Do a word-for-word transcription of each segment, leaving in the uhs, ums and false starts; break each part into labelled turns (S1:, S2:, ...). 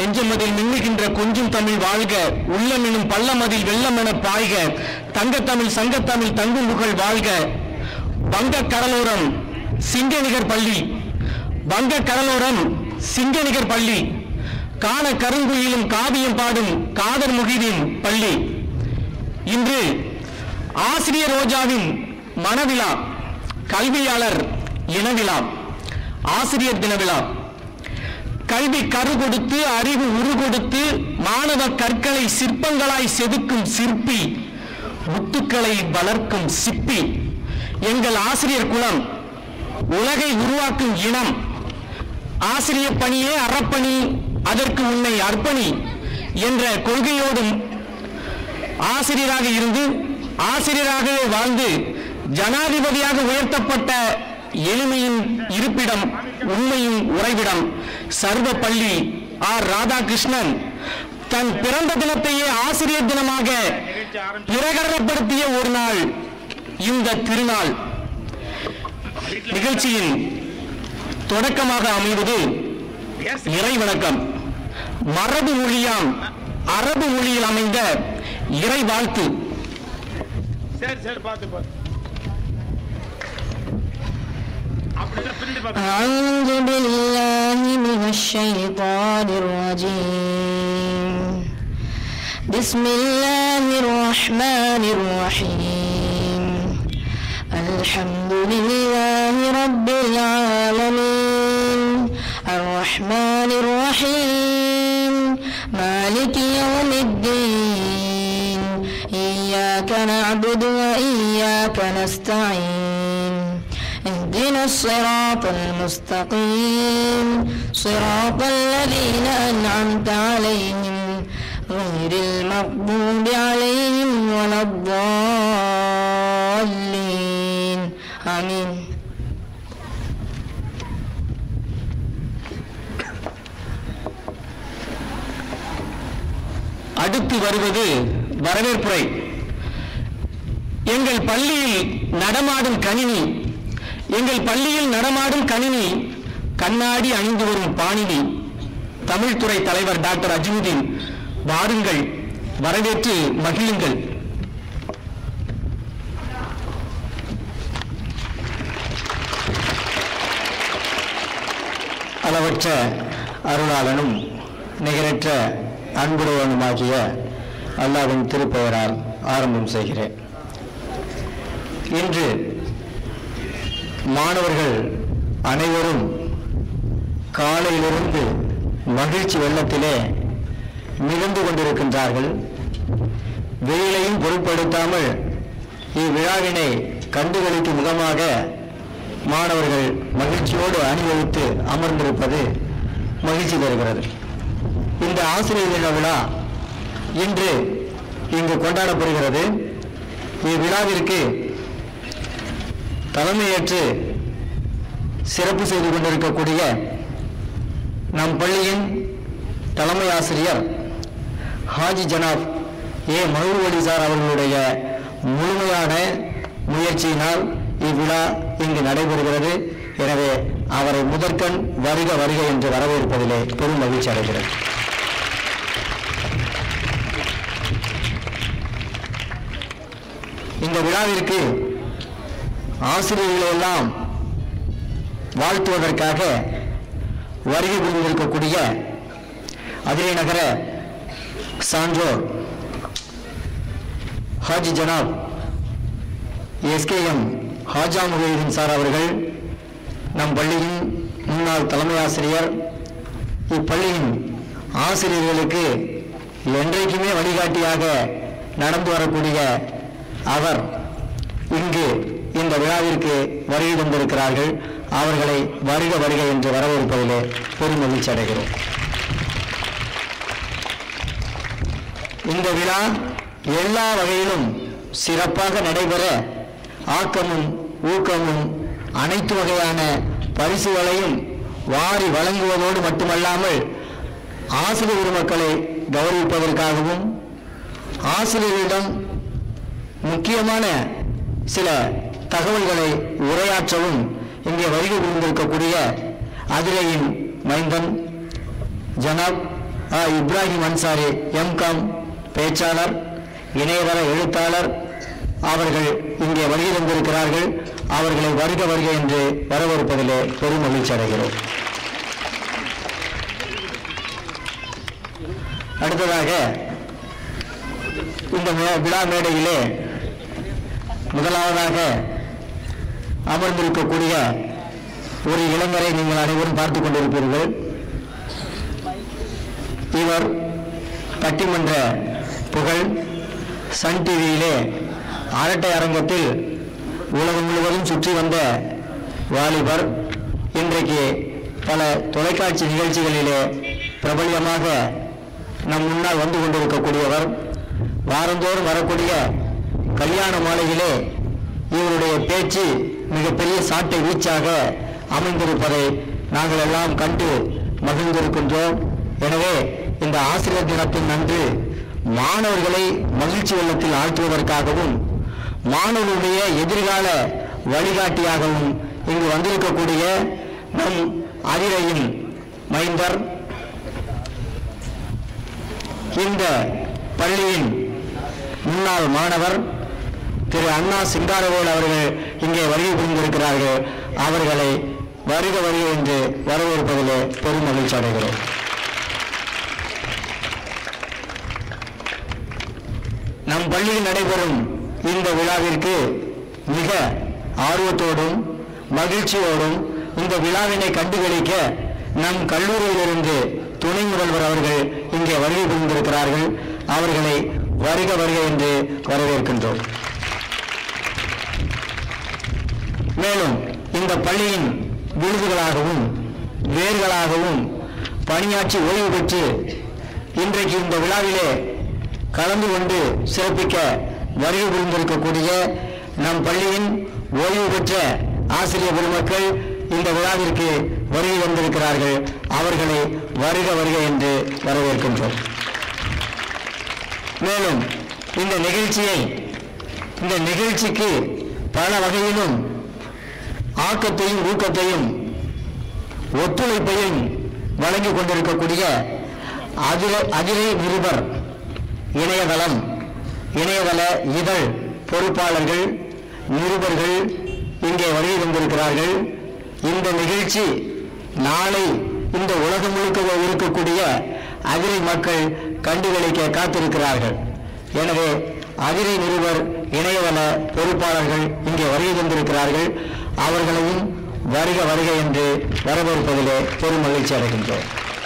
S1: நெஞ்சமதில் மின்னுகின்ற கொஞ்சம் தமிழ் வாழ்க, உள்ளம் எனும் பள்ளமதில் வெள்ளம் என பாய்க, தங்கத்தமிழ் சங்கத்தமிழ் தங்கும் புகழ் வாழ்க. வங்க கடலோரம் சிங்கநிகர் பள்ளி, வங்க கடலோரம் சிங்கநிகர் பள்ளி, காண கருங்குயிலும் காவியம் பாடும் காதர் முகிதின் பள்ளி. இன்று ஆசிரியர் ரோஜாவின் மனவிழா, கல்வியாளர் இனவிழா, ஆசிரியர் தினவிழா. கல்வி கரு கொடுத்து அறிவு உரு கொடுத்து மாணவ கற்களை சிற்பங்களாய் செதுக்கும் சிற்பி, முத்துக்களை வளர்க்கும் சிப்பி. எங்கள் ஆசிரியர் குலம் உலகை உருவாக்கும் இனம். ஆசிரியர் பணியே அறப்பணி, அதற்கு உன்னை அர்ப்பணி என்ற கொள்கையோடும் ஆசிரியராக இருந்து ஆசிரியராகவே வாழ்ந்து ஜனாதிபதியாக உயர்த்தப்பட்ட எளிமையின் இருப்பிடம், உண்மையின் உறைவிடம் சர்வப்பள்ளி ஆர் ராதாகிருஷ்ணன் தன் பிறந்த தினத்தையே ஆசிரியர் தினமாக பிரகடனப்படுத்திய ஒரு நாள் இந்த திருநாள். நிகழ்ச்சியின் தொடக்கமாக அமைவது இறை வணக்கம். மரபு மொழியாம் அரபு மொழியில் அமைந்த இறை வாழ்த்து.
S2: أعوذ بالله من الشيطان الرجيم. بسم الله الرحمن الرحيم. الحمد لله رب العالمين الرحمن الرحيم مالك يوم الدين إياك نعبد وإياك نستعين اهدنا الصراط المستقيم صراط الذين أنعمت عليهم غير المغضوب عليهم ولا الضالين آمين.
S1: அடுத்து வருவது வரவேற்புரை. எங்கள் பள்ளியில் நடமாடும் கணினி, எங்கள் பள்ளியில் நடமாடும் கணினி, கண்ணாடி அணிந்து வரும் பாணினி. தமிழ்துறை தலைவர் டாக்டர் அஜ்முதீன், வாருங்கள், வரவேற்று மகிழுங்கள். அளவற்ற அருளாளனும் நிகரற்ற அன்புடையவனுமாகிய அல்லாஹ்வின் திருப்பெயரால் ஆரம்பம் செய்கிறேன். இன்று மாணவர்கள் அனைவரும் காலையிலிருந்து மகிழ்ச்சி வெள்ளத்திலே மிதந்து கொண்டிருக்கின்றார்கள். வெயிலையும் பொருட்படுத்தாமல் இவ்விழாவினை கண்டுகளிக்கும் முகமாக மாணவர்கள் மகிழ்ச்சியோடு அணிவகுத்து அமர்ந்திருப்பது மகிழ்ச்சி தருகிறது. இந்த ஆசிரியர் தின விழா இன்று இங்கு கொண்டாடப்படுகிறது. இவ்விழாவிற்கு தலைமையேற்று சிறப்பு செய்து கொண்டிருக்கக்கூடிய நம் பள்ளியின் தலைமை ஆசிரியர் ஹாஜி ஜனாப் ஏ மஹூர் அலி சார் அவர்களுடைய முழுமையான முயற்சியினால் இவ்விழா இங்கு நடைபெறுகிறது. எனவே அவரை முதற்கண் வருக வருக என்று வரவேற்பதிலே பெரும் மகிழ்ச்சி அடைகிறது. இந்த விழாவிற்கு ஆசிரியர்களை எல்லாம் வாழ்த்துவதற்காக வருகை புரிந்திருக்கக்கூடிய அதிரை நகர சான்றோர் ஹாஜி ஜனாப் எஸ்கேஎம் ஹாஜா முஹைதீன் சார் அவர்கள், நம் பள்ளியின் முன்னாள் தலைமை ஆசிரியர், இப்பள்ளியின் ஆசிரியர்களுக்கு என்றைக்குமே வழிகாட்டியாக நடந்து வரக்கூடிய அவர் இங்கு இந்த விழாவிற்கு வருகை தந்திருக்கிறார்கள். அவர்களை வருக வருக என்று வரவேற்பதிலே பெரும் மகிழ்ச்சி அடைகிறோம். இந்த விழா எல்லா வகையிலும் சிறப்பாக நடைபெற ஆக்கமும் ஊக்கமும் அனைத்து வகையான பரிசுகளையும் வாரி வழங்குவதோடு மட்டுமல்லாமல் ஆசிரியர் மக்களை கௌரவிப்பதற்காகவும் ஆசிரியர்களிடம் முக்கியமான சில தகவல்களை உரையாற்றவும் இங்கே வருகை புரிந்திருக்கக்கூடிய அதிரையின் மைந்தன் ஜனாப் இப்ராஹிம் அன்சாரி எம்காம் பேச்சாளர், இணையதள எழுத்தாளர் அவர்கள் இங்கே வருகை தந்திருக்கிறார்கள். அவர்களை வருக வருக என்று வரவேற்பதிலே பெரும் மகிழ்ச்சி அடைகிறோம். அடுத்ததாக இந்த விழா மேடையிலே முதலாவதாக அமர்ந்திருக்கக்கூடிய ஒரு இளைஞரை நீங்கள் அனைவரும் பார்த்துக் கொண்டிருப்பீர்கள். இவர் பட்டிமன்ற புகழ். சன் டிவியிலே அரட்டை அரங்கத்தில் உலகம் முழுவதும் சுற்றி வந்த வாலிபர். இன்றைக்கு பல தொலைக்காட்சி நிகழ்ச்சிகளிலே பிரபலியமாக நம் முன்னால் வந்து கொண்டிருக்கக்கூடியவர். வாரந்தோறும் வரக்கூடிய கல்யாண மாலையிலே இவருடைய பேச்சு மிகப்பெரிய சாட்டை வீச்சாக அமைந்திருப்பதை நாங்கள் எல்லாம் கண்டு மகிழ்ந்திருக்கின்றோம். எனவே இந்த ஆசிரியர் தினத்தின் அன்று மாணவர்களை மகிழ்ச்சி வெள்ளத்தில் ஆழ்த்துவதற்காகவும் மாணவர்களுடைய எதிர்கால வழிகாட்டியாகவும் இங்கு வந்திருக்கக்கூடிய நம் அதிரையின் மைந்தர், இந்த பள்ளியின் முன்னாள் மாணவர் திரு அண்ணா சிங்காரவேல் அவர்கள் இங்கே வருகை புரிந்திருக்கிறார்கள். அவர்களை வருக வருக என்று வரவேற்பதிலே பெரும் மகிழ்ச்சி அடைகிறோம். நம் பள்ளியில் நடைபெறும் இந்த விழாவிற்கு மிக ஆர்வத்தோடும் மகிழ்ச்சியோடும் இந்த விழாவினை கண்டுகளிக்க நம் கல்லூரியிலிருந்து துணை முதல்வர் அவர்கள் இங்கே வருகை புரிந்திருக்கிறார்கள். அவர்களை வருக வருக என்று வரவேற்கின்றோம். மேலும் இந்த பள்ளியின் விருதுகளாகவும் வேர்களாகவும் பணியாற்றி ஓய்வு பெற்று இன்றைக்கு இந்த விழாவிலே கலந்து கொண்டு சிறப்பிக்க வருகை புரிந்திருக்கக்கூடிய நம் பள்ளியின் ஓய்வு பெற்ற ஆசிரியர் பெருமக்கள் இந்த விழாவிற்கு வருகை வந்திருக்கிறார்கள். அவர்களை வருக வருக என்று வரவேற்கின்றோம். மேலும் இந்த நிகழ்ச்சியை இந்த நிகழ்ச்சிக்கு பல வகையிலும் ஆக்கத்தையும் ஊக்கத்தையும் ஒத்துழைப்பையும் வழங்கிக் கொண்டிருக்கக்கூடிய அதிர அதிரை நிருபர் இணையதளம், இணையதள இதழ் பொறுப்பாளர்கள், நிருபர்கள் இங்கே வருகை தந்திருக்கிறார்கள். இந்த நிகழ்ச்சி நாளை இந்த உலகம் முழுக்க இருக்கக்கூடிய அதிரை மக்கள் கண்டுகளிக்க காத்திருக்கிறார்கள். எனவே அதிரை நிருபர் இணையதள பொறுப்பாளர்கள் இங்கே வருகை தந்திருக்கிறார்கள். அவர்களையும் வருக வருக என்று வரவேற்பதிலே பெரும் மகிழ்ச்சி அடைகின்றோம்.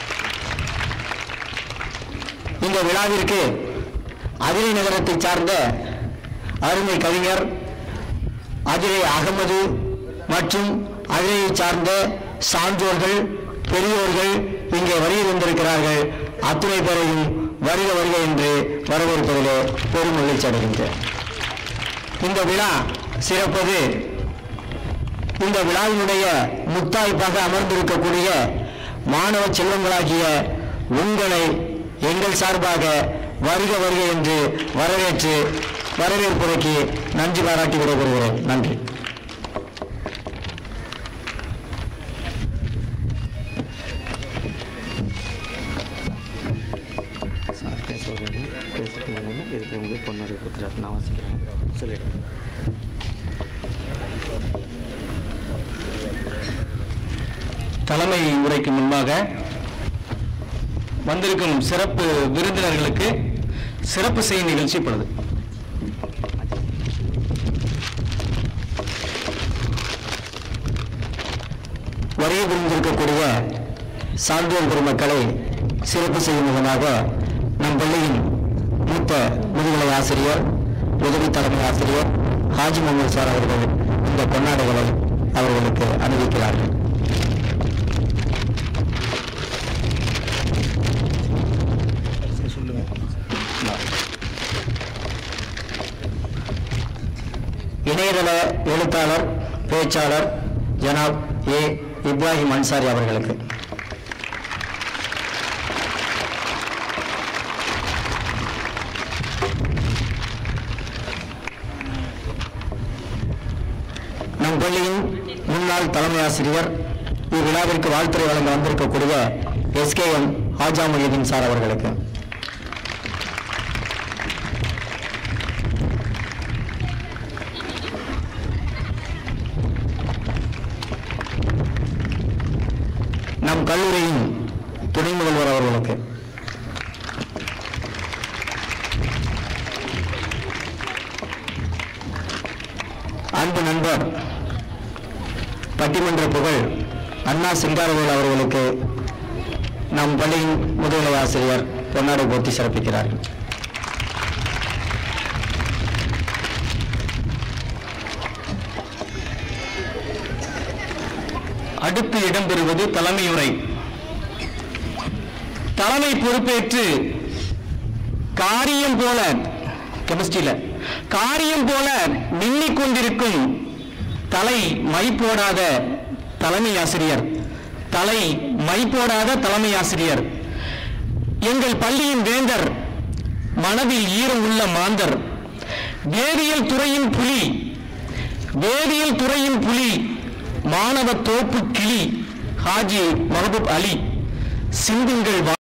S1: இந்த விழாவிற்கு அதிரை நகரத்தை சார்ந்த அருமை கவிஞர் அதிரை அகமது மற்றும் அதிரையை சார்ந்த சான்றோர்கள், பெரியோர்கள் இங்கே வருகை வந்திருக்கிறார்கள். அத்துணை பேரையும் வருக வருக என்று வரவேற்பதிலே பெரும் மகிழ்ச்சி அடைகின்றோம். இந்த விழா சிறப்பது இந்த விழாவினுடைய முத்தாய்ப்பாக அமர்ந்திருக்கக்கூடிய மாணவ செல்வங்களாகிய உங்களை எங்கள் சார்பாக வருக வருக என்று வரவேற்று வரவேற்பதற்கு நன்றி பாராட்டி விடைபெறுகிறேன். நன்றி. தலைமை உரைக்கு முன்பாக வந்திருக்கும் சிறப்பு விருந்தினர்களுக்கு சிறப்பு செய்தி நிகழ்ச்சி இப்பொழுது. வருகை புரிந்திருக்கக்கூடிய சான்றோர் பெருமக்களை சிறப்பு செய்யும் விதமாக நம் பள்ளியின் மூத்த முதுகலை ஆசிரியர், உதவி தலைமை ஆசிரியர் ஹாஜி முகமது சார் அவர்கள் இந்த பொன்னாடைகளை அவர்களுக்கு அணிவிக்கிறார்கள். இணையதள எழுத்தாளர், பேச்சாளர் ஜனாப் ஏ இப்ராஹிம் அன்சாரி அவர்களுக்கு, நம் பள்ளியின் முன்னாள் தலைமை ஆசிரியர், இவ்விழாவிற்கு வாழ்த்துறை வழங்க வந்திருக்கக்கூடிய எஸ்கேஎம் ஹாஜா மொஹிதீன் சார் அவர்களுக்கு. நம் கல்லூரியின் துணை முதல்வர் அவர்களுக்கு. அன்பு நண்பர் பட்டிமன்ற புகழ் அண்ணா சிங்காரவேல் அவர்களுக்கு நம் பள்ளியின் முதுகலை ஆசிரியர் பொன்னாடை போர்த்தி சிறப்பிக்கிறார்கள். அடுத்து இடம்பெறுவது தலைமையுரை. தலைமை பொறுப்பேற்று காரியம் போல கெமிஸ்ட்ரியில காரியம் போல மின்னிக் கொண்டிருக்கும் தலை மை போடாத தலைமை ஆசிரியர் தலை மை போடாத தலைமை ஆசிரியர் எங்கள் பள்ளியின் வேந்தர், மனதில் ஈரம் உள்ள மாந்தர், வேதியியல் துறையின் புலி வேதியியல் துறையின் புலி மாணவ தோப்பு கிளி ஹாஜி மஹபூப் அலி, சிந்துங்கள்